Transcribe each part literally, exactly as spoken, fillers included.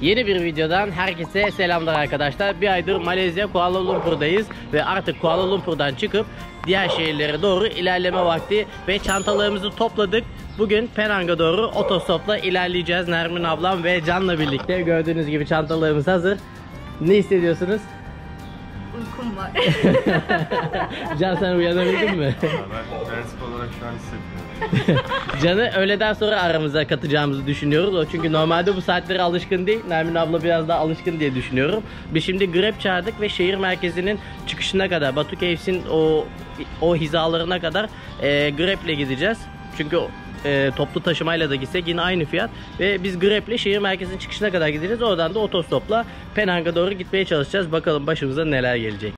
Yeni bir videodan herkese selamlar arkadaşlar. Bir aydır Malezya Kuala Lumpur'dayız ve artık Kuala Lumpur'dan çıkıp diğer şehirlere doğru ilerleme vakti ve çantalarımızı topladık. Bugün Penang'a doğru otostopla ilerleyeceğiz. Nermin ablam ve Can'la birlikte. Gördüğünüz gibi çantalarımız hazır. Ne hissediyorsunuz? Uykum var. Can, sen uyanabildin mi? Ben prensip olarak şu an hissetmiyorum. Can'ı öğleden sonra aramıza katacağımızı düşünüyoruz. O çünkü normalde bu saatlere alışkın değil. Nermin abla biraz daha alışkın diye düşünüyorum. Biz şimdi Grab çağırdık ve şehir merkezinin çıkışına kadar, Batu Caves'in o o hizalarına kadar e, Grab ile gideceğiz. Çünkü e, toplu taşımayla da gitsek yine aynı fiyat. Ve biz Grab ile şehir merkezinin çıkışına kadar gideceğiz. Oradan da otostopla Penang'a doğru gitmeye çalışacağız. Bakalım başımıza neler gelecek.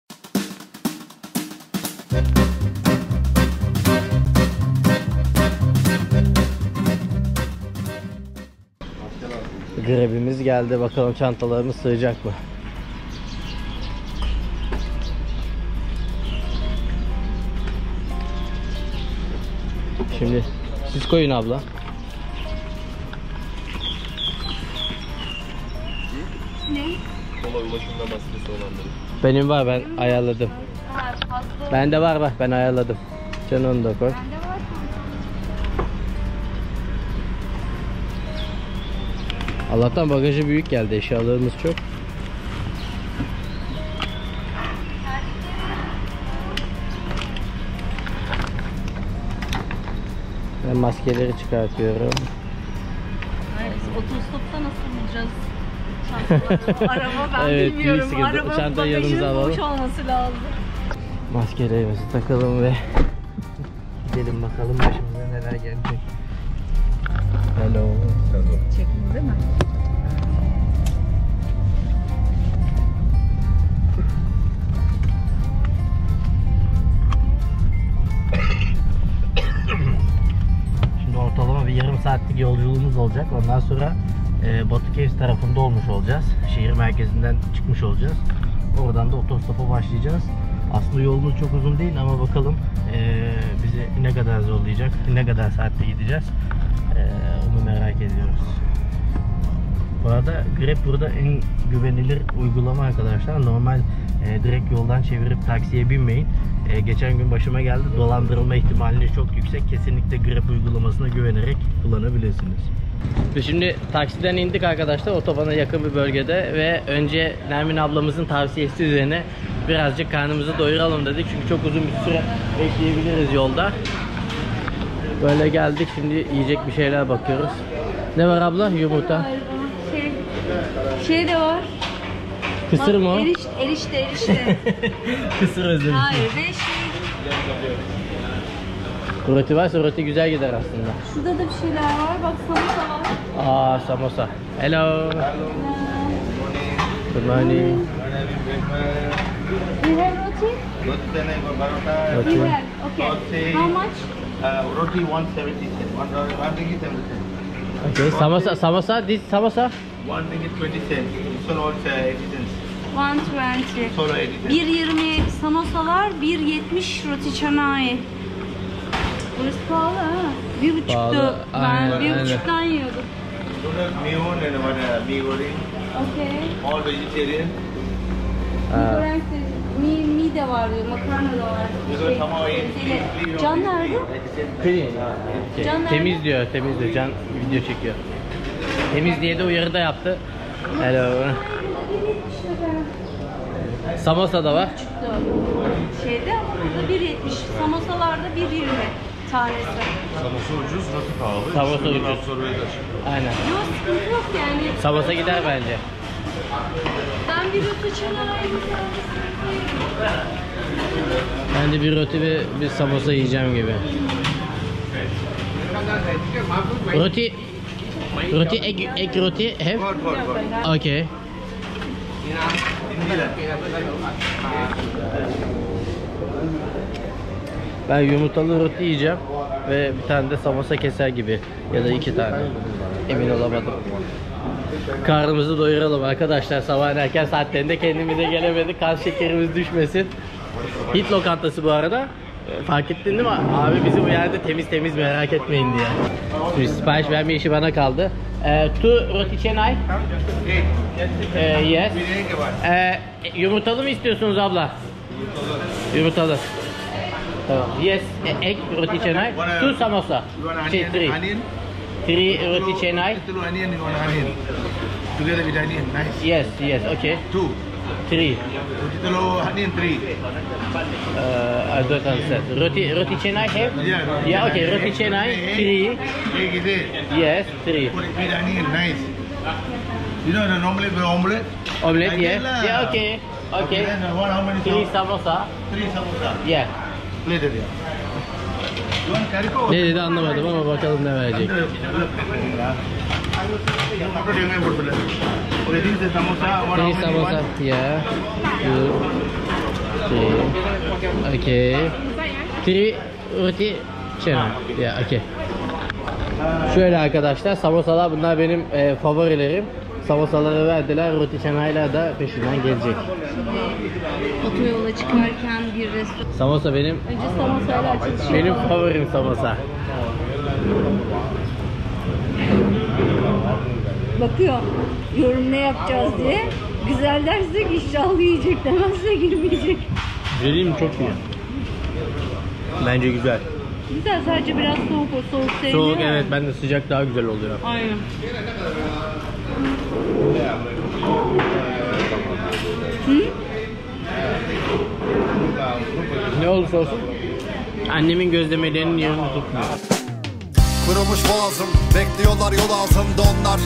Grab'imiz geldi. Bakalım çantalarımız sığacak mı? Şimdi siz koyun abla. Ne? Kola ulaşımda maskesi olanları. Benim var, ben ayarladım. Ha, fazla. Bende var var, ben ayarladım. Sen onu da koy. Bende var. Allah'tan bagajı büyük geldi, eşyalarımız çok. Ben maskeleri çıkartıyorum. Hayır, biz otostopta nasıl bulacağız çantaları? Araba ben Evet, bilmiyorum. büyük sıkıntı. Araba Çantayı yanımıza bagajının alalım. boş olması lazım. Maskelerimizi takalım ve gidelim bakalım başımıza neler gelecek. Hello. Çektin değil mi? Şimdi ortalama bir yarım saatlik yolculuğumuz olacak. Ondan sonra e, Batu Caves tarafında olmuş olacağız. Şehir merkezinden çıkmış olacağız. Oradan da otostopa başlayacağız. Aslında yolumuz çok uzun değil ama bakalım e, bizi ne kadar zorlayacak, ne kadar saatte gideceğiz. E, onu merak ediyoruz. Bu arada Grab burada en güvenilir uygulama arkadaşlar. Normal e, direkt yoldan çevirip taksiye binmeyin. E, geçen gün başıma geldi. Dolandırılma ihtimaliniz çok yüksek. Kesinlikle Grab uygulamasına güvenerek kullanabilirsiniz. Biz şimdi taksiden indik arkadaşlar, otobana yakın bir bölgede ve önce Nermin ablamızın tavsiyesi üzerine birazcık karnımızı doyuralım dedik. Çünkü çok uzun bir süre bekleyebiliriz yolda. Böyle geldik, şimdi yiyecek bir şeyler bakıyoruz. Ne var abla? Yumurta. Şey, şey de var. Kısır mı o? Eriş, erişte erişte. Kısır özledim. Hayır ve şey. Roti varsa roti güzel gider aslında. Şurada da bir şeyler var. Bak samosa var. Aa, samosa. Hello. Good morning. You have roti? Roti. You have. Okay. How much? Uh, roti one seventy cents. One dollar, one ringgit seventy cents. Okay. Samosa, samosa. This samosa. One ringgit twenty cents. So it's uh, eighty cents. one twenty. Solo eighty cents. bir yirmi samosalar, bir yetmiş roti canai. Burası pahalı ha. Bir buçuktu. Pahalı, Ben aynen, bir aynen. buçuktan yiyordum. Total meal and what uh, mee goreng, Okay. all vegetarian. Ha. Goreng de- mi, mi de var diyor, makarna da var. Because somehow it- sebzeyle. Can nerede? Clean. Okay. Can nerede? Temiz diyor, temiz diyor. Can video çekiyor. Temiz diye de uyarı da yaptı. Hello. Samosa da var. Şeyde ama burada bir yetmiş. Samosalarda bir yirmi tanesi. Samosa ucuz, rakı pahalı. Samosa İşte bundan ucuz. sonra da açık. Aynen. Yok sıkıntı yok yani. Samosa gider bence. Ben bir roti canai Ben de bir roti ve bir samosa yiyeceğim gibi. Roti, roti egg, egg roti have? God, God, God. Okay. Ben yumurtalı roti yiyeceğim ve bir tane de samosa keser gibi ya da iki tane. Emin olamadım. Karnımızı doyuralım arkadaşlar. Sabahın erken saatlerinde kendimize gelemedik. Kan şekerimiz düşmesin. Hit lokantası bu arada. Fark ettin değil mi? Abi bizi uyardı temiz temiz merak etmeyin diye. Şimdi sipariş verme işi bana kaldı. Ee, two roti canai. Ee, yes. Ee, yumurtalı mı istiyorsunuz abla? Yumurtalı. Tamam. Yes, e, egg roti canai. Two samosa. Şey, three. Three roti canai. Telur onion, you want onion. Together with onion, nice. Yes, yes, okay. Two. Three. Roti telur onion, three. Uh, I don't understand. Roti, roti canai have? Yeah, roti Yeah, canai. okay. Roti canai, three. Egg is it? Yes, three. Put it with onion, nice. You know, the normally for omelette. Omelette, Like yeah. that lah. Yeah, okay. Okay. Then uh, one how many? Three samosa? samosa. Three samosa. Yeah. Plate it here. You want curry coke? Ne dedi anlamadım ama bakalım ne verecek. Apa dia yang buat? Okay, this is the samosa. One Three how many you samosa. want? Yeah. Two. Three. Okay. Three roti canai. Yeah, okay. Şöyle arkadaşlar, samosalar bunlar benim e, favorilerim. Samosaları verdiler, roti canai'ler da peşinden gelecek. Otoyola çıkarken bir restoran. Samosa benim Önce samosayla açılış benim yapalım. favorim samosa. Bakıyor yorum ne yapacağız diye. Güzel dersek inşallah yiyecek, demezse girmeyecek. Dediğim çok iyi. Bence güzel. Güzel, sadece biraz soğuk, o soğuk sevmiyor. Soğuk, evet, ben de sıcak daha güzel oluyor. Aynen. Hı? Ne olursa olsun annemin gözlemelerinin yerini tutmuyor. Kırılmış boğazım, bekliyorlar yol altında onlar.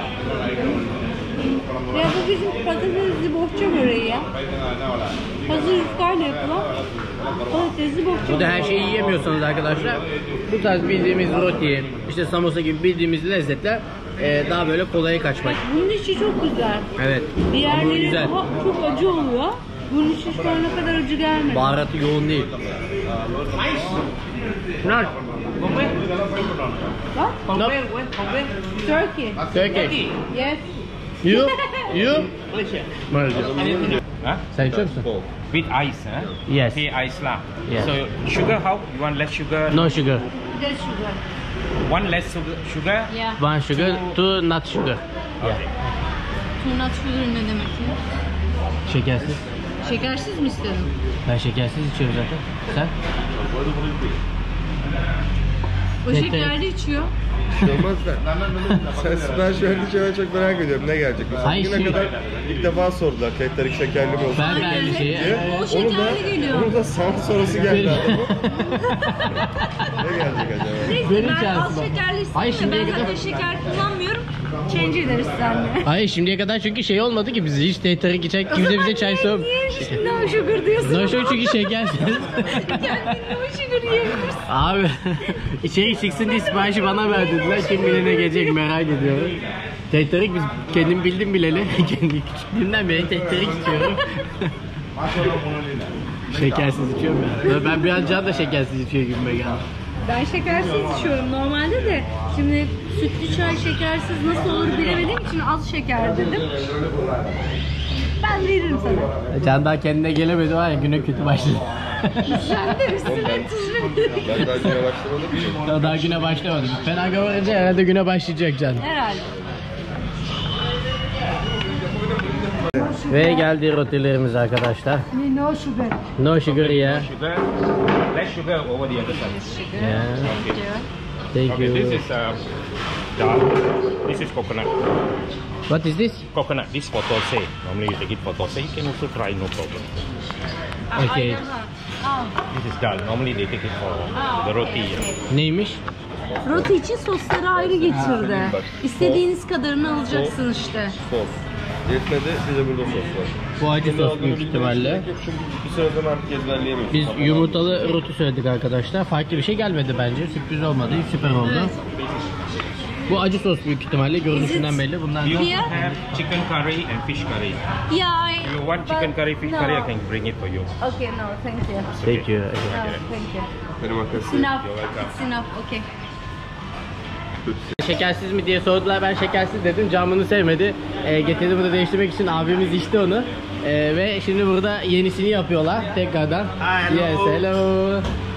Ya bu bizim patatesli bohça böreği ya. Hazır yufkayla yapılan patatesli bohça Burada böreği. her şeyi yiyemiyorsanız arkadaşlar, bu tarz bildiğimiz roti, işte samosa gibi bildiğimiz lezzetler e, daha böyle kolaya kaçmak. Bunun içi çok güzel. Evet, Bir hamuru yerleri güzel. daha çok acı oluyor. Bunun içi şu ana kadar acı gelmedi. Baharatı yoğun değil. Bunlar Bak. no. Turkey. Turkey. Yes. You? You? Malaysia. Huh? Sen içiyor musun? With ice, huh? Yes. Hey, ice lah. Yeah. So sugar how? You want less sugar? No sugar. Just sugar. One less sugar. Sugar? Yeah. One sugar, two not sugar. Yeah. Okay. Turnat sugar ne demek ya? Şekersiz. Şekersiz mi istedin? Ben şekersiz içiyorum zaten. Sen? O Evet, şekerli içiyor. Olmaz da. Sen sipariş verdiğin ben çok merak ediyorum. Ne gelecek? Mesela Hayır, bugüne şey- kadar ilk defa sordular. Kekler şekerli mi olsun? Ben verdiğim şeyi. diye. O Onu da, şekerli geliyor. onu da sana sorusu geldi adamın. Ne gelecek acaba? Neyse Beni ben çağırsın az baba. şekerli Hayır, istedim de şimdiye ben kadar- zaten şeker kullanmıyorum. Change ederiz seninle. Hayır, şimdiye kadar çünkü şey olmadı ki bizi hiç tehtarik içecek, kimse bize çay sor. Niye şimdi no sugar diyorsun? No sugar çünkü şekersiz. Kendin no sugar yiyebilirsin. Abi içeri çıksın diye siparişi bana verdiler. Kim bilir ne gelecek merak ediyorum. Tehtarik biz kendim bildim bileli. Kendi küçüklüğümden beri tehtarik içiyorum. Şekersiz içiyorum ya. Ben bir an can da şekersiz içiyor gibime geldi. Ben şekersiz içiyorum normalde de. Şimdi sütlü çay şekersiz nasıl olur bilemediğim için az şeker dedim. Ben veririm sana. Can daha kendine gelemedi var ya, güne kötü başladı. Sen de üstüne tuzlu bir Ben daha güne başlamadım ki. Daha, daha güne başlamadı. Fena varınca herhalde güne başlayacak Can. herhalde. Ve geldi rotilerimiz arkadaşlar. No sugar. No sugar ya. Sugar. Less sugar over the other side. Yeah. Thank Okay, you. this is uh, dal. This is coconut. What is this? Coconut. This for thosai. Normally you take it for thosai. You can also try, no problem. Okay. This is dal. Normally they take it for the roti. Yeah. Neymiş? Roti için sosları ayrı getirdi. İstediğiniz kadarını alacaksın işte. Sos. Yetmedi, bir de burada sos var. Bu acı Şimdi sos aldığını büyük bilmemiz ihtimalle. gerek yok çünkü bir sırada artık ezberleyemiyoruz. Biz Tamam. yumurtalı roti söyledik arkadaşlar. Farklı bir şey gelmedi bence. Sürpriz olmadı. Süper oldu. Bu acı sos büyük ihtimalle. Görünüşünden belli. Bunlar We da... also Here? have chicken curry and fish curry. Yeah, I, If you want chicken curry, fish no. curry, I can bring it for you. Okay, no, thank you. Thank you. No, thank you. Benim arkadaşım. Enough. You're welcome. It's enough. Okay. Şekersiz mi diye sordular. Ben şekersiz dedim. Can bunu sevmedi. E, getirdim bunu değiştirmek için abimiz içti onu. E, ve şimdi burada yenisini yapıyorlar tekrardan. Hi, hello. Yes, hello.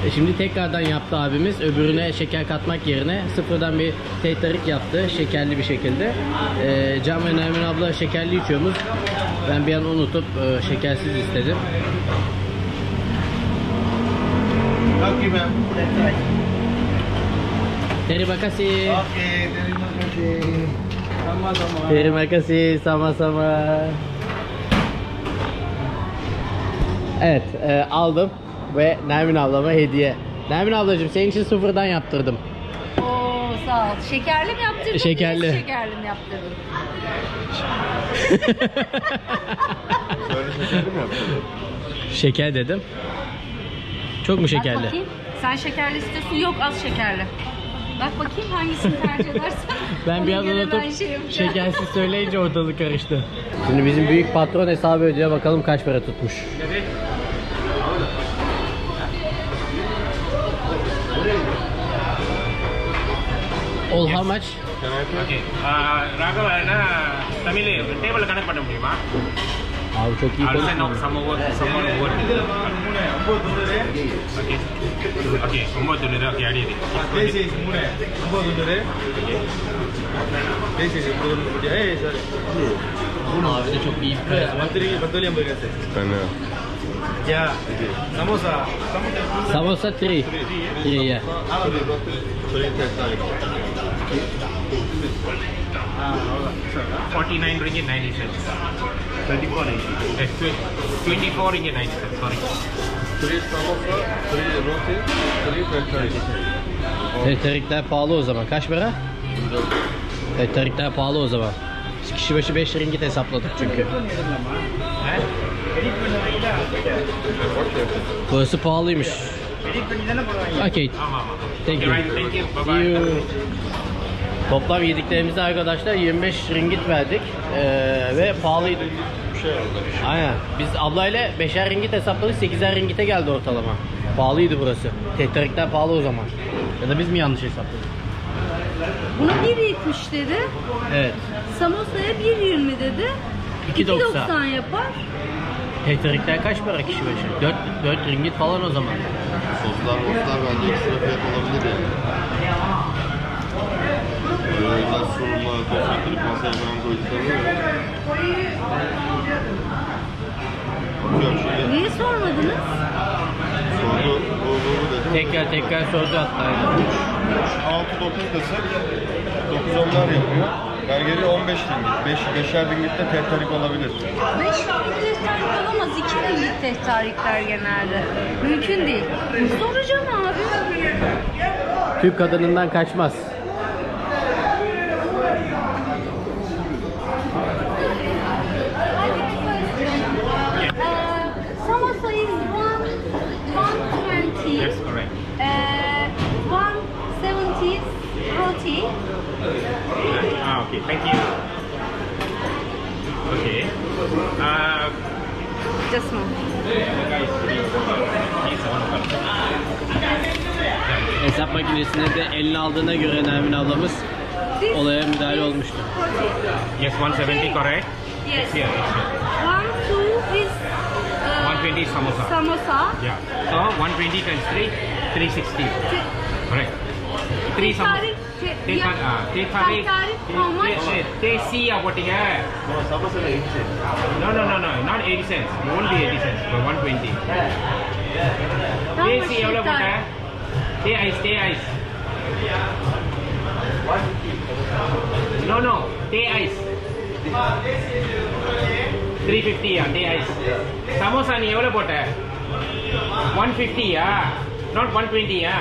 E şimdi tekrardan yaptı abimiz. Öbürüne şeker katmak yerine sıfırdan bir teytarik yaptı. Şekerli bir şekilde. E, Can ve Nermin abla şekerli içiyormuş. Ben bir an unutup e, şekersiz istedim. Okay, ma'am. Terima kasih. Okay, terima kasih. Sama-sama. Terima kasih, sama-sama. Evet, e, aldım ve Nermin ablama hediye. Nermin ablacığım senin için sıfırdan yaptırdım. Oo sağ ol. Şekerli mi yaptırdın? Şekerli. Biz şekerli mi yaptırdın? Böyle şekerli mi yaptın? Şeker dedim. Çok mu Bak şekerli? bakayım. Sen şekerli istiyorsun. Yok az şekerli. Bak bakayım hangisini tercih edersen. Ben ona bir an göre unutup ben şey yapacağım. şekersiz söyleyince ortalık karıştı. Şimdi bizim büyük patron hesabı ödüyor. Bakalım kaç para tutmuş. All how much? Okay. Uh, Raghavana, Tamil table connect பண்ண முடியுமா? Abi çok iyi I'll send out konuşuyor. some over, someone over. Okay. Okay, ஒன்பது தொண்ணூறு. Okay, அடி அடி. This is மூணு ஒன்பது தொண்ணூறு. This is மூணு தொண்ணூறு. Hey, sorry. Abi de çok iyi. பத்து பத்து வழி ஐம்பது காசு. Fena. Yeah. Samosa. Samosa three. Three yeah. forty-nine ringgit ninety cents. twenty-four ninety. Eh, twenty-four ringgit ninety cents. Sorry. Three samosa, three roti, three tehtari. Tehtarikler pahalı o zaman. Kaç para? Tehtarikler pahalı o zaman. Kişi başı beş ringgit hesapladık çünkü. Burası pahalıymış. Okay. ஆமா ஆமா. Thank Okay, you. right. Thank you. Bye See bye. you. Toplam yediklerimizde arkadaşlar yirmi beş ringgit verdik ee, ve pahalıydı. Aynen. Biz ablayla beşer ringgit hesapladık, sekizer ringgite geldi ortalama. Pahalıydı burası. Tehtarikler pahalı o zaman. Ya da biz mi yanlış hesapladık? Buna bir yetmiş dedi. Evet. Samosa'ya bir yirmi dedi. iki iki doksan. doksan yapar. Tehtarikler kaç para kişi başı? dört, dört ringgit falan o zaman. Soslar moslar bence ekstra fiyat olabilir yani. Böyle özel sorunlar, dosyaları masaya falan koyduklarını ya. Bakıyorum şimdi. Niye sormadınız? Sordu, bu bu bu dedim. Tekrar tekrar sordu hatta. altı dokuz desek dokuz onlar yapıyor. Yani geri on beş ringgit. beş, beşer ringitte tehtarik olabilir. beş ringgit tehtarik olamaz. iki ringgit tehtarikler genelde. Mümkün değil. Soracağım abi. Türk kadınından kaçmaz. Uh, samosa is one, one twenty. That's correct. Uh, one seventy roti. Ah, okay. Thank you. Okay. Uh, Just one. Hesap makinesine de eline aldığına göre Nermin ablamız This olaya müdahale is olmuştu. roti. yes, one seventy correct. Yes. It's here. It's here. One, two is uh, one twenty samosa. samosa. Yeah. So one twenty times three, three sixty. Te- Correct. Three samosa. Tehtarik, te- Teh yeah. ah, teh tarik. Tehtarik, how much? Teh C போட்டீங்க. No, samosa da eighty cents. No, no, no, no, not eighty cents. It won't be eighty cents, but one twenty. How Teh much C எவ்வளவு போட்ட? tehtarik? Teh ice, teh ice. No, no, teh ice. three fifty yeah, teh ice. Samosa நீ எவ்வளவு போட்ட? one fifty yeah, not one twenty yeah.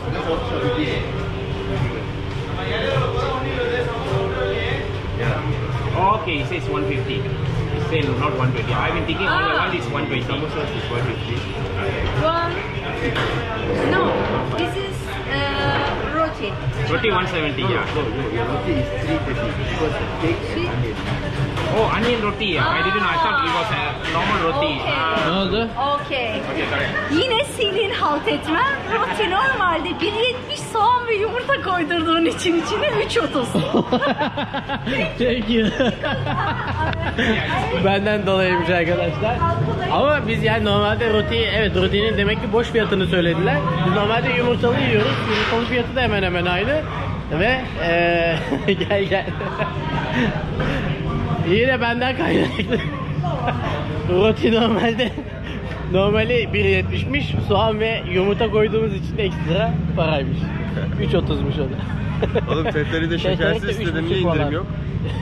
Okay, it says one fifty. It says not one twenty. I've been thinking all the Ah. while it's one twenty. Samosa is one fifty. One. No, this is uh, roti. Roti one seventy yeah. No, no, your roti is three fifty. Because the cake Three- and onion. Oh, onion roti yeah. I didn't know. I thought it was a normal roti. Okay. Ah. Ne oldu? Okay. Okay, correct. Yine senin halt etmen. Roti normalde bir yetmiş soğan ve yumurta koydurduğun için içine üç otuz. Thank you. Benden dolayıymış arkadaşlar. Ama biz yani normalde roti, evet rotinin demek ki boş fiyatını söylediler. Biz normalde yumurtalı yiyoruz. Yumurtalı fiyatı da hemen hemen aynı. Ve ee, gel gel. Yine benden kaynaklı. Roti normalde normali bir yetmişmiş. Soğan ve yumurta koyduğumuz için ekstra paraymış. üç otuzmuş o da. Oğlum tetteri de şekersiz istedim, niye indirim yok?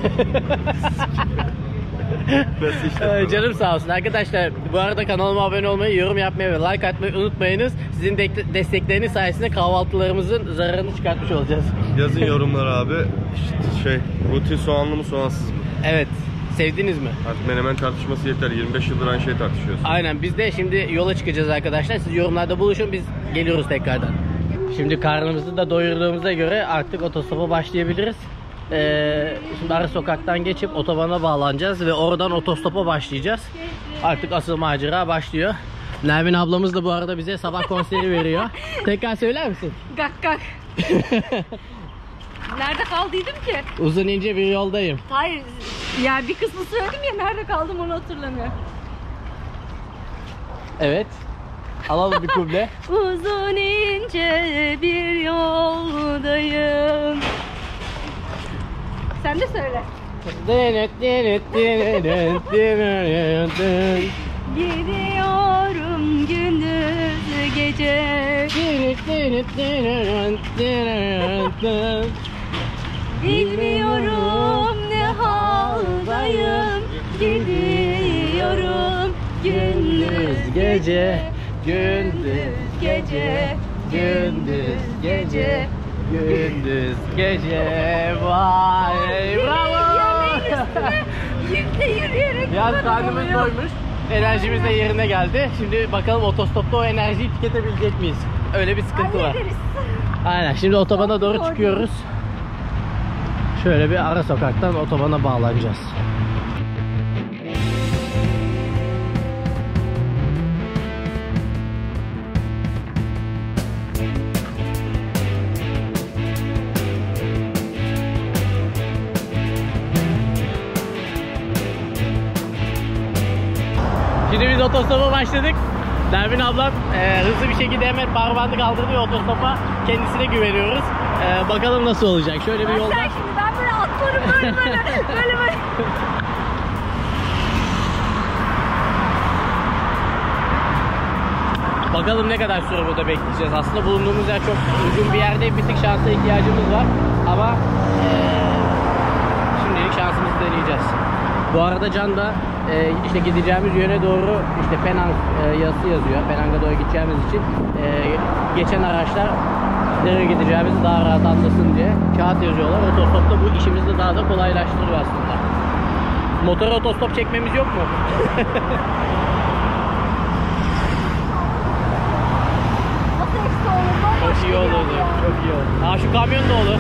Nasıl işte? Ee, canım sağ olsun arkadaşlar. Bu arada kanalıma abone olmayı, yorum yapmayı ve like atmayı unutmayınız. Sizin de destekleriniz sayesinde kahvaltılarımızın zararını çıkartmış olacağız. Yazın yorumlara abi. İşte şey, roti soğanlı mı soğansız mı? Evet. Sevdiniz mi? Artık menemen tartışması yeter. yirmi beş yıldır aynı şey tartışıyoruz. Aynen, biz de şimdi yola çıkacağız arkadaşlar. Siz yorumlarda buluşun, biz geliyoruz tekrardan. Şimdi karnımızı da doyurduğumuza göre artık otostopa başlayabiliriz. Ee, şimdi ara sokaktan geçip otobana bağlanacağız ve oradan otostopa başlayacağız. Artık asıl macera başlıyor. Nermin ablamız da bu arada bize sabah konseri veriyor. Tekrar söyler misin? Gak gak. Nerede kaldıydım ki? Uzun ince bir yoldayım. Hayır, yani bir kısmı söyledim ya, nerede kaldım onu hatırlamıyorum. Evet. Alalım bir kuble. Uzun ince bir yoldayım. Sen de söyle. Gidiyorum gündüz gece. Bilmiyorum ne haldayım. Gidiyorum gündüz gece, gündüz gece, gündüz gece, gündüz gece. Vay, bravo. Yükle yürüyerek Biraz buradan karnımız oluyor. doymuş. Enerjimiz de yerine geldi. Şimdi bakalım otostopta o enerjiyi tüketebilecek miyiz? Öyle bir sıkıntı var. Hallederiz. Aynen. Şimdi otobana doğru çıkıyoruz. Şöyle bir ara sokaktan otobana bağlanacağız. Şimdi biz otostopa başladık. Nermin ablam e, hızlı bir şekilde hemen parmağını kaldırdı ve otostopa kendisine güveniyoruz. E, bakalım nasıl olacak. Şöyle bir yolda. Sen şimdi ben böyle atlarım böyle böyle böyle böyle. Bakalım ne kadar süre burada bekleyeceğiz. Aslında bulunduğumuz yer çok uygun bir yerde, bir tık şansa ihtiyacımız var. Ama e, şimdilik şansımızı deneyeceğiz. Bu arada Can da e, işte gideceğimiz yöne doğru işte Penang e, yazısı yazıyor. Penang'a doğru gideceğimiz için e, geçen araçlar nereye gideceğimizi daha rahat anlasın diye kağıt yazıyorlar. Otostopta bu işimizi daha da kolaylaştırıyor aslında. Motora otostop çekmemiz yok mu? Nasıl eksi olur? Çok iyi olurdu. Çok iyi oldu. Aa, şu kamyon da olur.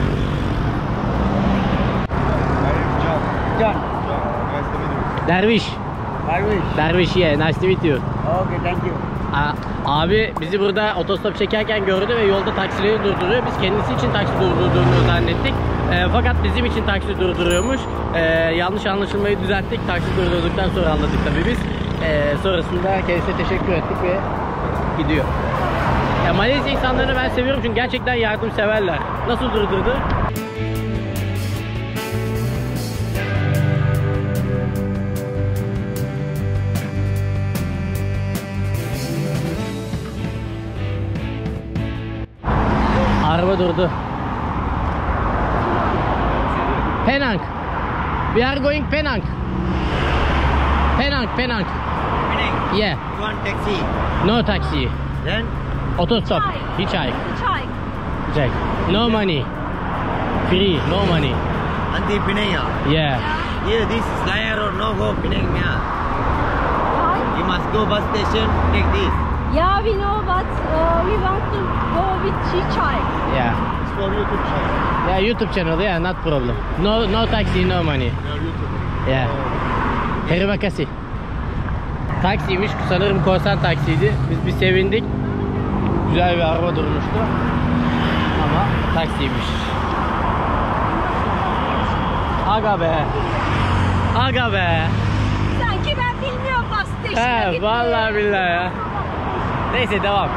Can. John. Nice to meet you. Derviş. Parvish. Derviş, yeah, nice to meet you. Okay, thank you. Aa, abi bizi burada otostop çekerken gördü ve yolda taksileri durduruyor. Biz kendisi için taksi durdurduğunu zannettik. E, fakat bizim için taksi durduruyormuş. E, yanlış anlaşılmayı düzelttik. Taksi durdurduktan sonra anladık tabii biz. E, sonrasında kendisine teşekkür ettik ve gidiyor. Ya, Malezya insanlarını ben seviyorum çünkü gerçekten yardımseverler. Nasıl durdurdu? Araba durdu. Penang. We are going Penang. Penang, Penang. Penang. Yeah. You want taxi? No taxi. Then Otostop. Çay. Hitchhike. Çay. Check. No money. Free. No money. Anti Penang. Yeah. Here, this Slaya Road, no go Penang. You must go bus station. Take this. Yeah, we know, but uh, we want to go with chai. Yeah. It's for YouTube channel. Yeah, YouTube channel. Yeah, not problem. No, no taxi, no money. Yeah, YouTube. Yeah. Terima kasih. Taksiymiş. Sanırım korsan taksiydi. Biz bir sevindik. Güzel bir araba durmuştu. ama taksiymiş. Aga be. Aga be. Sanki ben bilmiyorum bas station'a He gitmeyi. vallahi billahi ya. Neyse devam.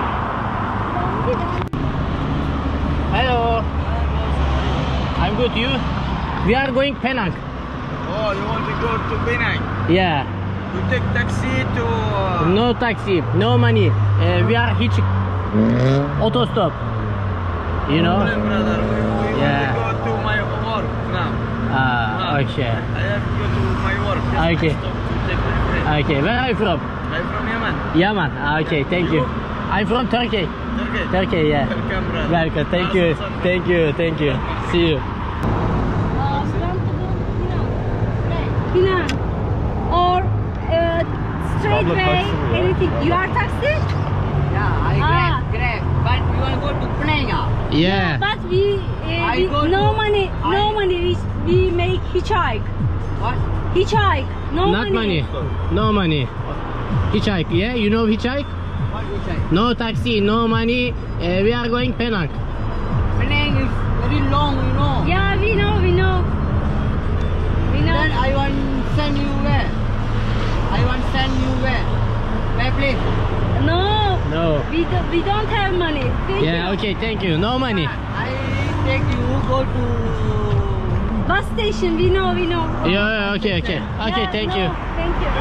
Hello. I'm good. You? We are going Penang. Oh, you want to go to Penang? Yeah. You take taxi to... Uh, No taxi. No money. Uh, we are hitch. Auto stop. You know? Brother, we, we Yeah. want to go to my work now. Ah, okay. I have to go to my work. Just Okay. stop to take my friend. Okay. Where are you from? I'm from Yemen. Yaman. Ah, okay. Thank you. I'm from Turkey. Turkey. Turkey. Yeah. Welcome, brother. Welcome. Thank you. Thank you. Thank you. See you. Uh, from Penang. Or uh, straight Abla way, taksi mi ya? anything. You are taxi? Yeah, I Ah. grab, grab. But we want to go to Penang. ah. Yeah. But we, uh, I we go no to- money, no I- money. We, we make hitchhike. What? Hitchhike. No Not money. No money. Hitchhike. Yeah. You know hitchhike? What you say? No taxi. No money. Uh, we are going Penang. Penang is very long, you know. Yeah, we know, we know. We know. Then I want send you where? I want send you where? Where place? No, No. we, do, we don't have money. Thank Yeah. you. Okay. Thank you. No money. I take you go to... Bus station, we know, we know. Yeah. yeah, Okay. Okay. Okay. Yeah, Thank no, you. Thank you.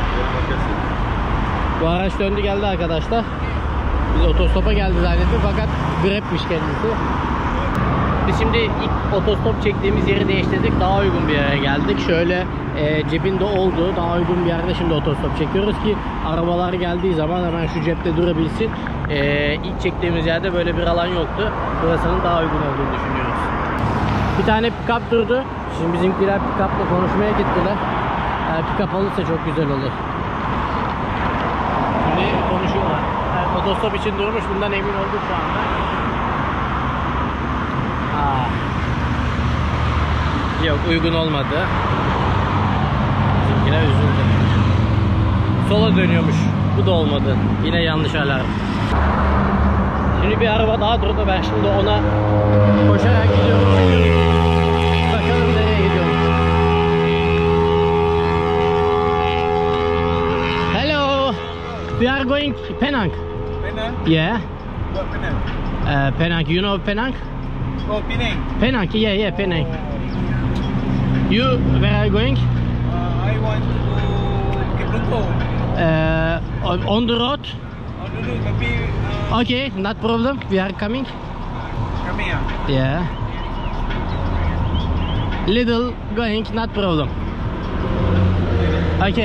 Bu araç döndü geldi arkadaşlar. Biz otostopa geldi zannettik fakat Grab'miş kendisi. Biz şimdi ilk otostop çektiğimiz yeri değiştirdik. Daha uygun bir yere geldik. Şöyle e, cebinde olduğu daha uygun bir yerde şimdi otostop çekiyoruz ki arabalar geldiği zaman hemen şu cepte durabilsin. E, ilk çektiğimiz yerde böyle bir alan yoktu. Burasının daha uygun olduğunu düşünüyoruz. Bir tane pick-up durdu. Şimdi bizimkiler pick-up'la konuşmaya gittiler. E, pick-up olursa çok güzel olur. Şimdi konuşuyorlar. Yani otostop için durmuş. Bundan emin olduk şu anda. Aa. Yok uygun olmadı. Bizimkiler üzüldü. Sola dönüyormuş. Bu da olmadı. Yine yanlış alarm. Şimdi bir araba daha durdu. Ben şimdi ona koşarak gidiyorum. Bakalım nereye gidiyorum. Hello. We are going Penang. Penang? Yeah. What Penang? Uh, Penang. You know Penang? Oh, Penang. Penang. Yeah, yeah, Penang. You, where are you going? Uh, I want to go Kebrunko. Uh, on- on the road. On the road, tapi uh, Okay, not problem. We are coming. kami ya. Yeah. Little going, not problem. Okay.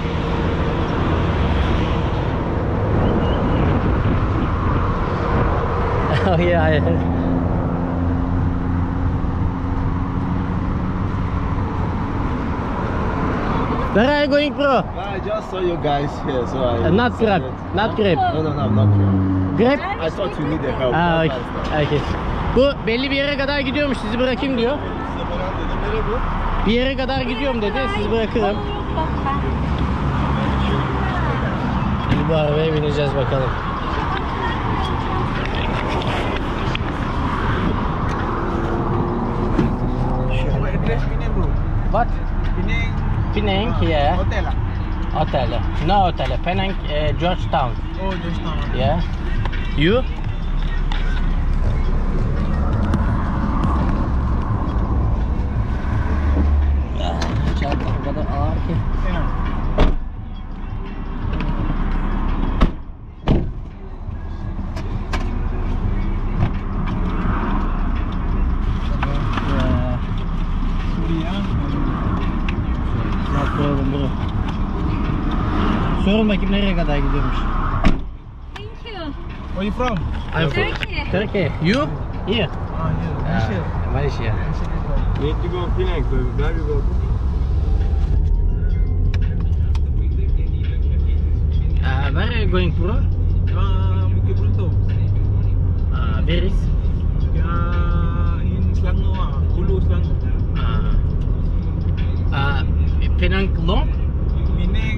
Oh yeah, yeah. Where are you going, bro? I just saw you guys here, so I. Uh, not Grab, not Grab. No, no, no, I'm not here. Grab? I thought you needed help. Aa, That's okay. why I Okay. Bu belli bir yere kadar gidiyormuş, sizi bırakayım diyor. stopped. Size falan dedim. Nereye bu? Bir yere kadar gidiyorum dedi, sizi bırakırım. Şimdi bu arabaya bineceğiz bakalım. What address Penang, bro? What? Penang. Penang, yeah. Hotel lah. Hotel. No hotel. Penang, uh, Georgetown. Oh, just now. Yeah. You? Çanta o kadar ağır ki. Penang. Yeah. Suria. Not problem bro. Sorun bakayım nereye kadar gidiyormuş. Thank you. Where you from? I'm from Turkey. Turkey. You? Here. Ah, yeah. Malaysia. Uh, Malaysia. Need to go Penang, baby. Where you go? Uh, where are you going bro? Uh, Bukit Beruntung. Uh, where is? Uh, in Selangor, ah. Hulu Selangor. Uh, uh, Penang long? Penang,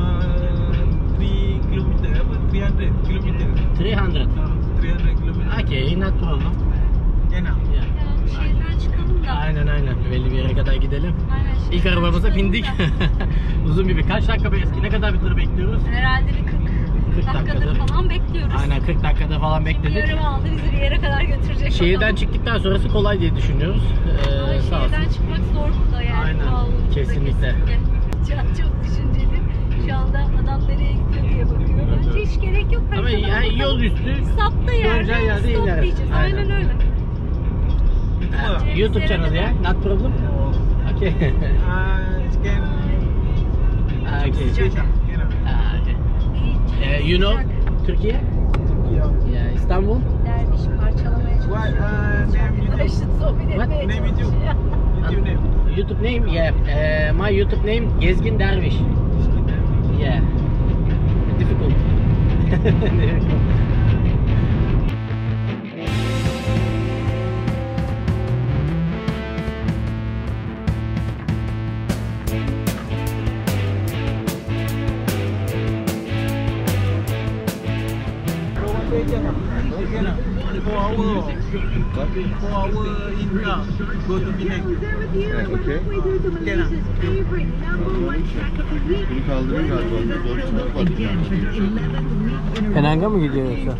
uh, three kilometer, apa? three hundred kilometer. three hundred. Ah, three hundred kilometer. Okay. Okay, not problem. Can I? Yeah. Ya şehirden çıkalım da. Aynen aynen. Belli bir yere kadar gidelim. Aynen, İlk şehirden arabamıza çıkalım bindik. da. Uzun bir birkaç dakika bir eski. Ne kadar bir tır bekliyoruz? Herhalde bir kırk kırk dakikadır dakikadır. falan bekliyoruz. Aynen kırk dakikada falan Şimdi bekledik. yarım aldı bizi bir yere kadar götürecek. Şehirden bakalım. çıktıktan sonrası kolay diye düşünüyoruz. Ee, Ama sağ olsun. şehirden çıkmak zor burada yani. Aynen, Pahalılıkta kesinlikle. Çok, çok düşünceli. Şu anda adam nereye gidiyor diye bakıyor. Bence hiç gerek yok. Ama Haritadan yani bakalım. yol üstü Sapta yerde döneceğin yerde stop inersin. diyeceğiz. Aynen. Aynen öyle. Ha, YouTube channel ya, not problem. Okay. Uh, can Ah, okay. Sıcak. can I? Ah, okay. Eh, you know Türkiye? Yeah. Yeah, İstanbul. Derviş parçalamaya What çalışıyor. uh, name you? Barış'ın sohbet What? etmeye Name you? çalışıyor. YouTube name? YouTube name? Yeah. Eh, my YouTube name Gezgin Derviş. Yeah. Difficult. Difficult. Four hour. Four hour in car. Go to Penang. Evet, okey. Can I? Bunu kaldırın galiba. Zor çıkmak var. Penang'a mı gidiyor yoksa?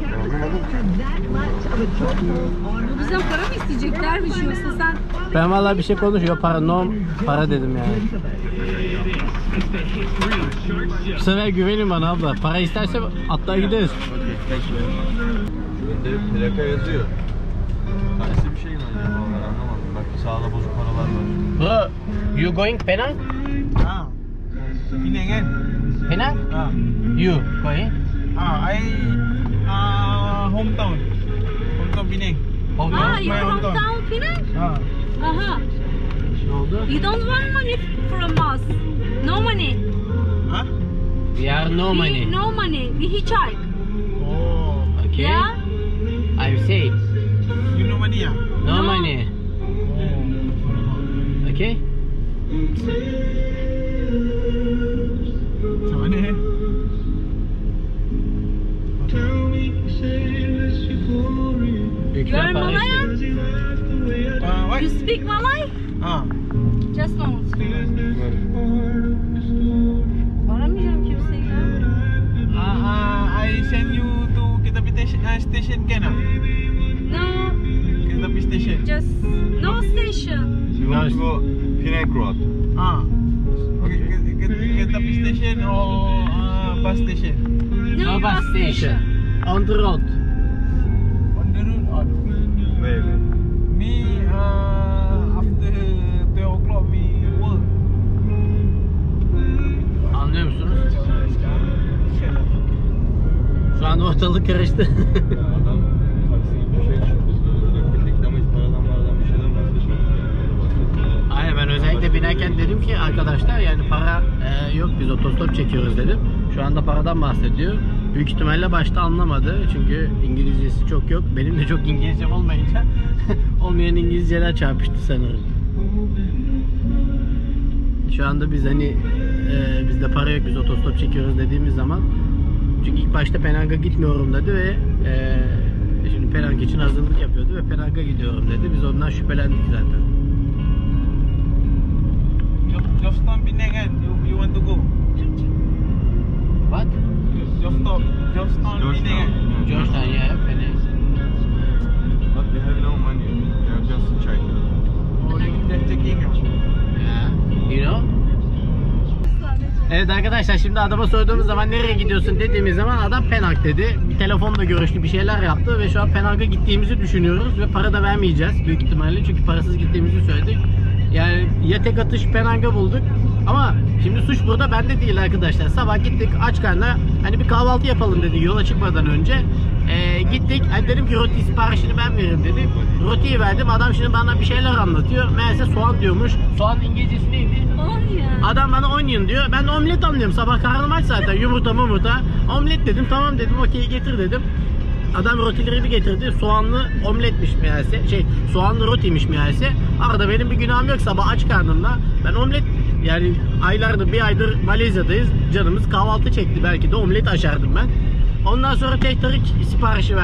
Bu bizden para mı isteyecek Derviş yoksa sen? Ben vallahi bir şey konuşuyor. Para no para dedim yani. Bu sefer güvenin bana abla. Para isterse atlar gideriz. Okey, thank you. Şurada plaka yazıyor. Taksi bir şey mi acaba onlar anlamadım. Bak sağda bozuk paralar var. Bro, you going Penang? Ah. Penang kan? Penang? Ah. You going? Ah, I uh, hometown. Hometown Penang. Hometown? Aa, my your hometown. hometown Penang? Ah. Aha. Ne oldu? You don't want money from us. No money. Huh? We are no We, money. no money. We hitchhike. Oh. Okay. Yeah? I say You know money ah? no No. money. Okay? Macam mana eh? You are Malayan? Uh, what? You speak Malay? Ah. Just don't. Aramayacağım kimseyi ya. Uh, uh, I send you to Kereta station, uh, station can ah? No, Kereta station. just no station. You want to go Penang Road. Ah. Okay, Kereta station or uh, bus station? No, No bus station. On the road. On the road. On. Wait, wait. Me uh, after twelve o'clock me work. Anlıyor musunuz? Şu anda ortalık karıştı. Adam taksi gibi bir şey çıktı. Bindik ama hiç paradan maradan bir şeyden bahsediyor. Aynen, ben özellikle binerken dedim ki arkadaşlar yani para e, yok, biz otostop çekiyoruz dedim. Şu anda paradan bahsediyor. Büyük ihtimalle başta anlamadı çünkü İngilizcesi çok yok. Benim de çok İngilizcem olmayınca olmayan İngilizceler çarpıştı sanırım. Şu anda biz hani e, bizde para yok, biz otostop çekiyoruz dediğimiz zaman, çünkü ilk başta Penang'a gitmiyorum dedi ve e, şimdi Penang için hazırlık yapıyordu ve Penang'a gidiyorum dedi. Biz ondan şüphelendik zaten. Jobstone Penang kan? You, you want to go? What? Jobstone, Jobstone Penang kan? Georgetown, yeah, Penang. But they have no money. They are just checking. Oh, you just checking ah? Yeah. You know? Evet arkadaşlar, şimdi adama sorduğumuz zaman nereye gidiyorsun dediğimiz zaman adam Penang dedi. Bir telefonla görüştü, bir şeyler yaptı ve şu an Penang'a gittiğimizi düşünüyoruz ve para da vermeyeceğiz büyük ihtimalle çünkü parasız gittiğimizi söyledik. Yani ya tek atış Penang'a bulduk ama şimdi suç burada bende değil arkadaşlar. Sabah gittik aç karnına, hani bir kahvaltı yapalım dedi yola çıkmadan önce. Ee, gittik, hani dedim ki roti siparişini ben veririm dedi. Rotiyi verdim, adam şimdi bana bir şeyler anlatıyor. Meğerse soğan diyormuş. Soğan İngilizcesi neydi? Onion. Adam bana onion diyor. Ben de omlet anlıyorum. Sabah karnım aç zaten. Yumurta mumurta. Omlet dedim. Tamam dedim. Okey getir dedim. Adam rotileri bir getirdi. Soğanlı omletmiş meğerse. Şey soğanlı rotiymiş meğerse. Arada benim bir günahım yok. Sabah aç karnımla. Ben omlet, yani aylardır bir aydır Malezya'dayız. Canımız kahvaltı çekti. Belki de omlet aşardım ben. Ondan sonra tek tarik siparişi verdik.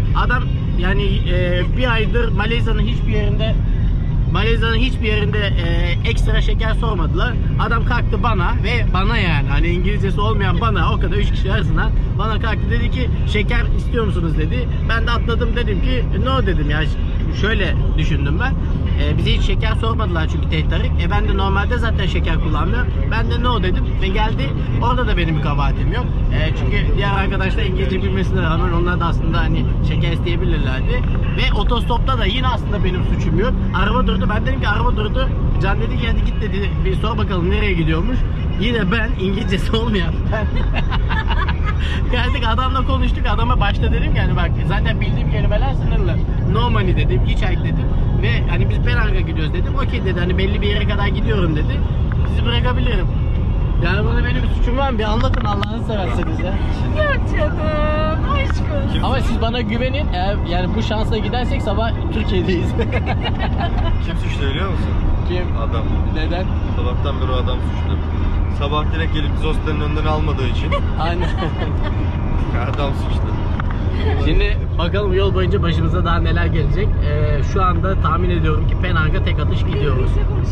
Adam yani e, bir aydır Malezya'nın hiçbir yerinde Malezya'nın hiçbir yerinde e, ekstra şeker sormadılar. Adam kalktı bana ve bana yani hani İngilizcesi olmayan bana o kadar üç kişi arasında bana kalktı dedi ki şeker istiyor musunuz dedi. Ben de atladım dedim ki no dedim ya şöyle düşündüm ben. E, bize hiç şeker sormadılar çünkü tehtarik. E ben de normalde zaten şeker kullanmıyorum. Ben de no dedim ve geldi. Orada da benim bir kabahatim yok. E, çünkü diğer arkadaşlar İngilizce bilmesine rağmen onlar da aslında hani şeker isteyebilirlerdi. Ve otostopta da yine aslında benim suçum yok. Araba durdu. Ben dedim ki araba durdu. Can dedi ki hadi git dedi. Bir sor bakalım nereye gidiyormuş. Yine ben İngilizcesi olmayan ben. Geldik adamla konuştuk. Adama başta dedim ki hani bak zaten bildiğim kelimeler sınırlı. No money dedim. Hitchhike dedim. Ve hani biz Penang'a gidiyoruz dedim. Okey dedi hani belli bir yere kadar gidiyorum dedi. Sizi bırakabilirim. Yani burada benim bir suçum var mı? Bir anlatın Allah'ını severseniz ya. Yok canım. Aşk olsun. Ama siz bana güvenin. Eğer yani bu şansla gidersek sabah Türkiye'deyiz. Kim suçlu biliyor musun? Kim? Adam. Neden? Sabahtan beri o adam suçlu. Sabah direkt gelip biz hostelin önünden almadığı için Aynen. adam suçlu. Şimdi bakalım yol boyunca başımıza daha neler gelecek. Ee, şu anda tahmin ediyorum ki Penang'a tek atış gidiyoruz.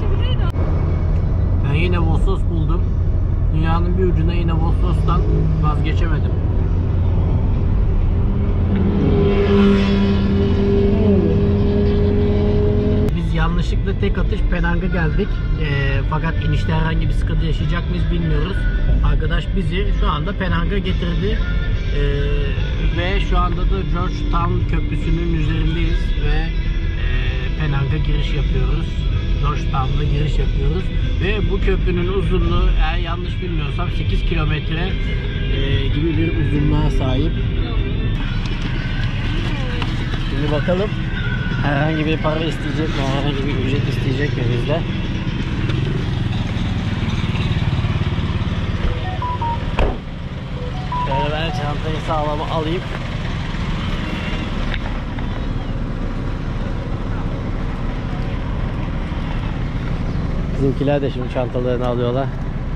Ben yine Vossos buldum. Dünyanın bir ucuna yine Vossos'tan vazgeçemedim. Biz yanlışlıkla tek atış Penang'a geldik. Ee, fakat inişte herhangi bir sıkıntı yaşayacak mıyız bilmiyoruz. Arkadaş bizi şu anda Penang'a getirdi. Ee, ve şu anda da Georgetown Köprüsü'nün üzerindeyiz ve e, Penang'a giriş yapıyoruz. Georgetown'da giriş yapıyoruz ve bu köprünün uzunluğu eğer yanlış bilmiyorsam sekiz kilometre e, gibi bir uzunluğa sahip. Şimdi bakalım herhangi bir para isteyecek mi, herhangi bir ücret isteyecek mi bizde? Şöyle ben çantayı sağlam alayım. Bizimkiler de şimdi çantalarını alıyorlar.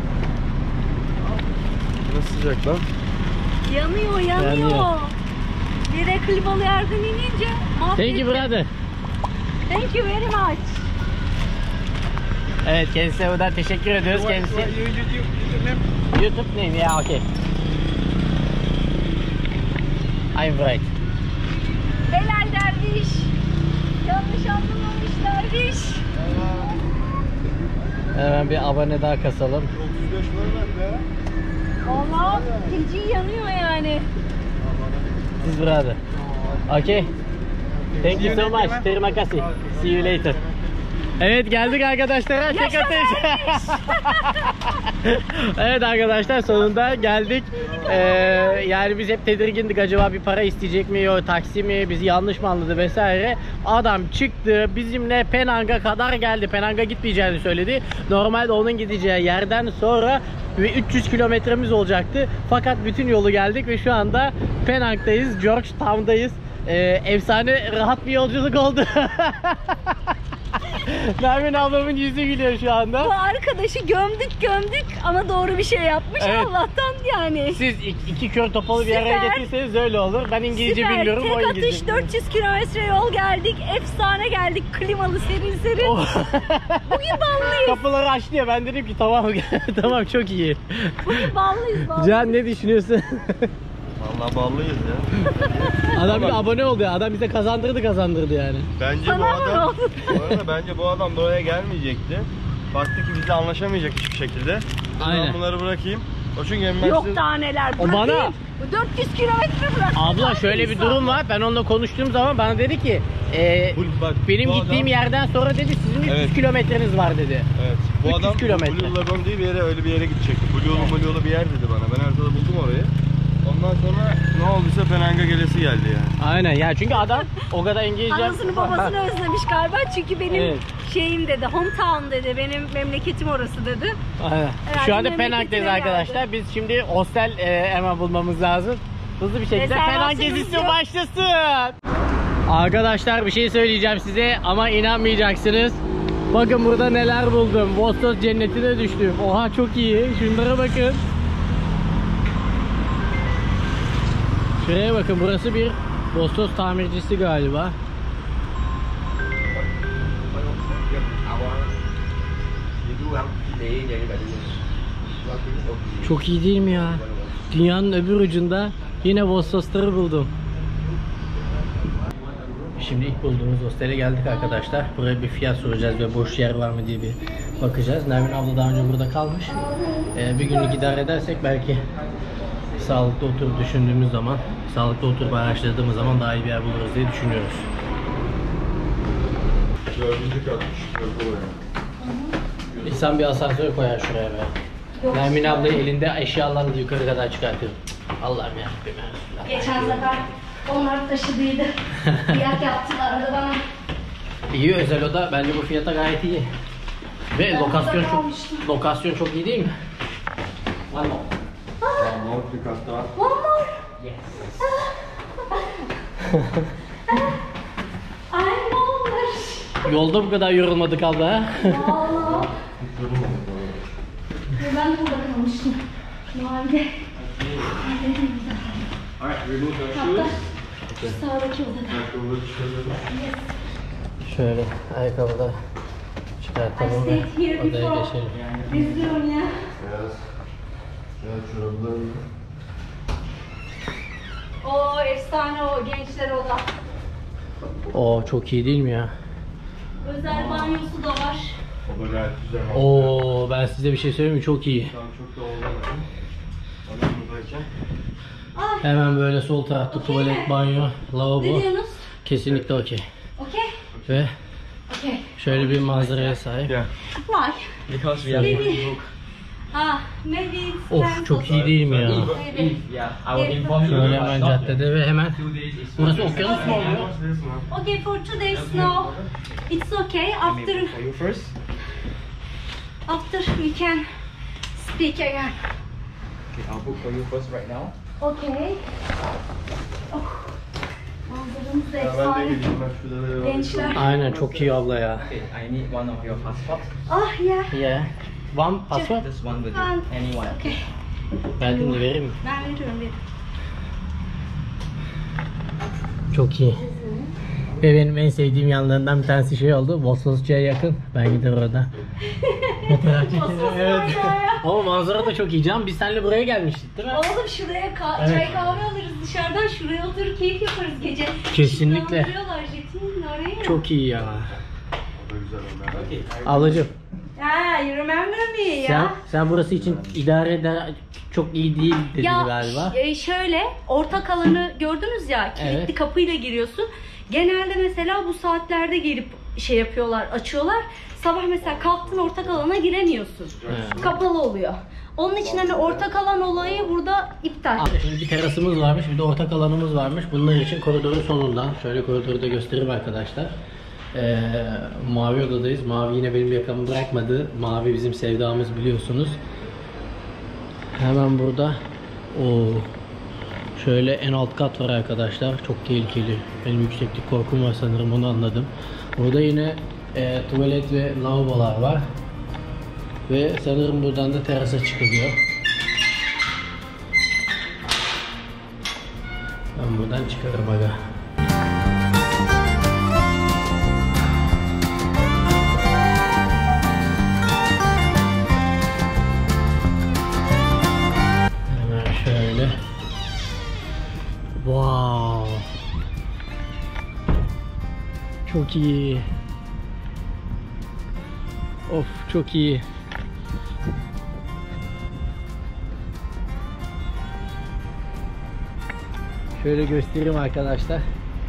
Nasıl sıcak lan? Yanıyor, yanıyor. Yanıyor. Yere klimalı yerden inince mahvetti. Thank you brother. Thank you very much. Evet kendisine buradan teşekkür ediyoruz kendisi. YouTube name ya okey. I'm right. Belal derviş. Yanlış anlamamış derviş. Hemen bir abone daha kasalım. otuz beş var bende. Allah'ım feci yanıyor yani. Siz brother. Okay. Thank you so much. Terima kasih. See you later. Evet geldik arkadaşlar. Tek atış. Evet arkadaşlar sonunda geldik. Ee, yani biz hep tedirgindik acaba bir para isteyecek mi, o taksi mi, bizi yanlış mı anladı vesaire. Adam çıktı bizimle Penang'a kadar geldi. Penang'a gitmeyeceğini söyledi. Normalde onun gideceği yerden sonra ve üç yüz kilometremiz olacaktı. Fakat bütün yolu geldik ve şu anda Penang'dayız, Georgetown'dayız. Ee, efsane rahat bir yolculuk oldu. Nermin ablamın yüzü gülüyor şu anda. Bu arkadaşı gömdük gömdük ama doğru bir şey yapmış Evet. Allah'tan yani. Siz iki, iki kör topalı bir araya Süper. getirseniz öyle olur. Ben İngilizce Süper. bilmiyorum, o Tek İngilizce atış bilmiyor. dört yüz kilometre yol geldik. Efsane geldik. Klimalı serin serin. Oh. Bugün ballıyız. Kapıları açtı ya, ben dedim ki tamam tamam çok iyi. Bugün ballıyız ballıyız. Can ne düşünüyorsun? Vallahi bağlıyız ya. Adam bir abone oldu ya. Adam bize kazandırdı kazandırdı yani. Bence Sana bu mı adam oldu? bu arada bence bu adam da oraya gelmeyecekti. Baktı ki bizle anlaşamayacak hiçbir şekilde. Aynen. Ben bunları bırakayım. O çünkü hem ben Yok size- daha neler. O bana- Bırakayım. dört yüz kilometre bırak. Abla şöyle bir durum var. Ben onunla konuştuğum zaman bana dedi ki e, Bu- bak, benim bu gittiğim adam- yerden sonra dedi sizin üç yüz Evet. kilometreniz var dedi. Evet. Bu üç yüz adam kilometre. Blue Lagoon diye bir yere, öyle bir yere gidecekti. Blue Lagoon, Blue Lagoon bir yer dedi bana. Ben haritada buldum orayı. Ondan sonra ne olduysa Penang'a gelesi geldi yani. Aynen ya, çünkü adam o kadar İngilizce... Anasını babasını özlemiş galiba çünkü benim Evet. şeyim dedi, hometown dedi, benim memleketim orası dedi. Aynen. Herhalde Şu anda memleketine Penang'dayız geldi. arkadaşlar. Biz şimdi hostel e, hemen bulmamız lazım. Hızlı bir şekilde Rezervasyon Penang gezisi yok. başlasın. Arkadaşlar bir şey söyleyeceğim size ama inanmayacaksınız. Bakın burada neler buldum. Vostos cennetine düştüm. Oha çok iyi. Şunlara bakın. Şuraya bakın, burası bir Bostos tamircisi galiba. Çok iyi değil mi ya? Dünyanın öbür ucunda yine Bostos'ları buldum. Şimdi ilk bulduğumuz hostele geldik arkadaşlar. Buraya bir fiyat soracağız ve boş yer var mı diye bir bakacağız. Nermin abla daha önce burada kalmış. Ee, bir günlük idare edersek belki sağlıklı oturup düşündüğümüz zaman, sağlıklı oturup araştırdığımız zaman daha iyi bir yer buluruz diye düşünüyoruz. Dördüncü katmış. İnsan bir asansör koyar şuraya be. Nermin ablayı elinde eşyalarla yukarı kadar çıkartıyor. Allah'ım yarabbim ya. Geçen sefer onlar taşıdıydı. Fiyat yaptılar da bana. İyi, özel oda bence bu fiyata gayet iyi. Ve Ben lokasyon burada çok kalmıştım. lokasyon çok iyi değil mi? Tamam, bir kat daha. One more. Yes. Ay ne olur. Yolda bu kadar yorulmadık abla ha. Vallahi. Ben de burada kalmıştım. Mavide. Alright, remove your Hatta shoes. şu sağdaki odada. Ayakkabıları çıkaralım. Şöyle ayakkabıda I çıkartalım stayed ve here odaya before. geçelim. This room ya. Beyaz. Beyaz çorapları. O efsane o gençler oda. Oo çok iyi değil mi ya? Özel banyosu da var. O da gayet güzel. Oo ben size bir şey söyleyeyim mi? Çok iyi. Tam çok da olmadı. Adam buradayken. Ay Hemen böyle sol tarafta Okey tuvalet, mi? banyo, lavabo. ne diyorsunuz? Kesinlikle okey. Okey. Ve Okey. şöyle bir manzaraya sahip. Yeah. Why? Because we are Maybe. Ah, maybe it's Of çok iyi değil mi ya? Maybe. Yeah, I will inform you. Şöyle hemen caddede ve hemen burası okyanus mu oluyor? Okay, for two days now, it's okay. After For you first? after we can speak again. Okay, I'll book for you first right now. Okay. Oh. Manzaramız da Ya ben de efsane. geleyim bak şurada da. Gençler. Aynen çok iyi abla ya. Okay, I need one of your passport. Ah yeah. Yeah. One passport? Just one with you. Um, Anyone. Okay. Verdin mi, vereyim mi? Ben veriyorum veriyorum. Çok iyi. Ve benim en sevdiğim yanlarından bir tanesi şey oldu. Bosfosçu'ya yakın. Ben gider orada. Fotoğraf çekerim. Evet. Ama manzara da çok iyi canım. Biz seninle buraya gelmiştik değil mi? Oğlum şuraya ka- Evet. çay kahve alırız dışarıdan, şuraya oturur keyif yaparız gece. Kesinlikle. Işıklandırıyorlar jetin oraya. Çok iyi ya. O da güzel onlar. Ablacığım Ha, you remember me ya? sen, sen burası için idare eder çok iyi değil dedin Ya galiba. e, şöyle ortak alanı gördünüz ya, kilitli Evet. kapıyla giriyorsun. Genelde mesela bu saatlerde gelip şey yapıyorlar, açıyorlar. Sabah mesela kalktın ortak alana giremiyorsun. Evet. Kapalı oluyor. Onun için hani ortak alan olayı burada iptal. Şimdi bir terasımız varmış, bir de ortak alanımız varmış. Bunlar için koridorun sonunda. Şöyle koridoru da göstereyim arkadaşlar. Ee, mavi odadayız. Mavi yine benim yakamı bırakmadı. Mavi bizim sevdamız biliyorsunuz. Hemen burada. Oo. Şöyle en alt kat var arkadaşlar. Çok tehlikeli. Benim yükseklik korkum var sanırım, onu anladım. Burada yine e, tuvalet ve lavabolar var. Ve sanırım buradan da terasa çıkılıyor. Ben buradan çıkarım aga. Hemen şöyle. Wow. Çok iyi. Of çok iyi. Şöyle göstereyim arkadaşlar.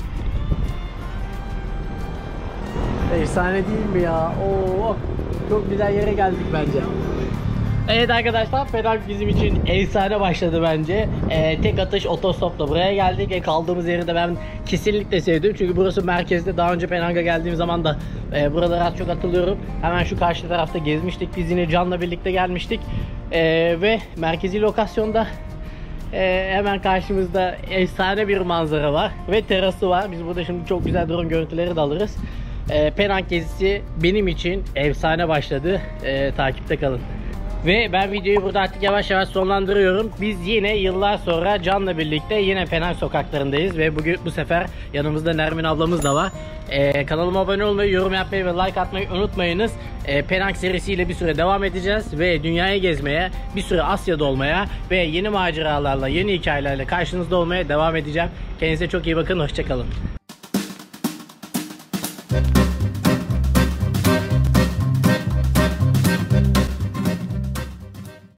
Efsane değil mi ya? Oo, çok güzel yere geldik bence. Evet arkadaşlar, Penang bizim için efsane başladı bence. Ee, tek atış otostopla buraya geldik ve kaldığımız yeri de ben kesinlikle sevdim. Çünkü burası merkezde. Daha önce Penang'a geldiğim zaman da e, buralara az çok hatırlıyorum. Hemen şu karşı tarafta gezmiştik. Biz yine Can'la birlikte gelmiştik. E, ve merkezi lokasyonda e, hemen karşımızda efsane bir manzara var. Ve terası var. Biz burada şimdi çok güzel drone görüntüleri de alırız. E, Penang gezisi benim için efsane başladı. E, takipte kalın. Ve ben videoyu burada artık yavaş yavaş sonlandırıyorum. Biz yine yıllar sonra Can'la birlikte yine Penang sokaklarındayız ve bugün bu sefer yanımızda Nermin ablamız da var. Ee, kanalıma abone olmayı, yorum yapmayı ve like atmayı unutmayınız. Ee, Penang serisiyle bir süre devam edeceğiz ve dünyayı gezmeye, bir süre Asya'da olmaya ve yeni maceralarla, yeni hikayelerle karşınızda olmaya devam edeceğim. Kendinize çok iyi bakın, hoşça kalın.